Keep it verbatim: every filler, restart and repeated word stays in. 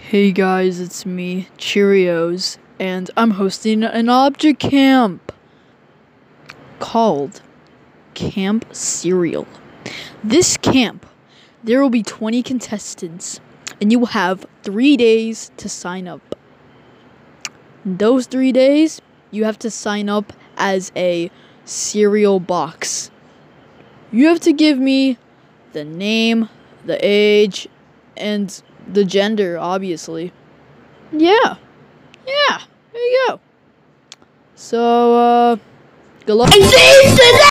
Hey guys, it's me, Cheerios, and I'm hosting an object camp called Camp Cereal. This camp, there will be twenty contestants, and you will have three days to sign up. In those three days, you have to sign up as a cereal box. You have to give me the name, the age, and the gender, obviously. Yeah. Yeah. There you go. So, uh, good luck.